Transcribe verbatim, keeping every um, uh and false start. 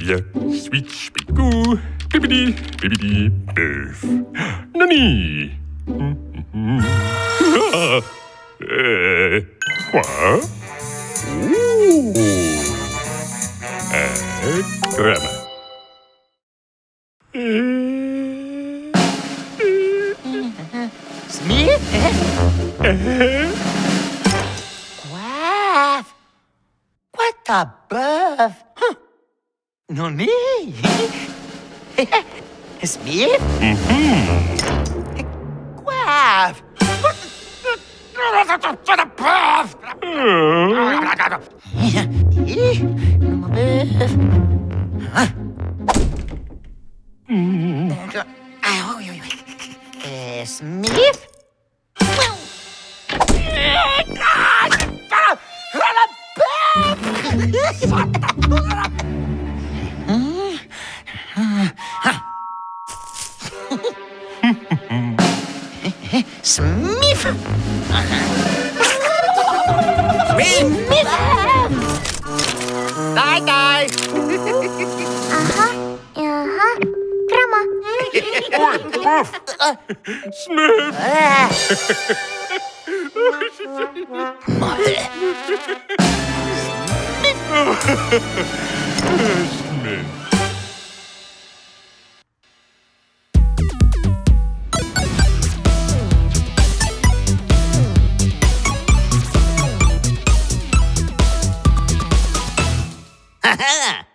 yeah. Sweet, sweet goo. Bibbidi, bibbidi, biff. Nani? Ah. Eh, quoi? Ouh. Eh, crème. Smith? Eh? Quaff! What the buff? Huh. No me. Smith? Mm-hmm. Quaff! Uh, Smith? Smith! Smith! Die, die! Aha, aha, krama. Oi, Puff! Smith! Smith. Ha ha!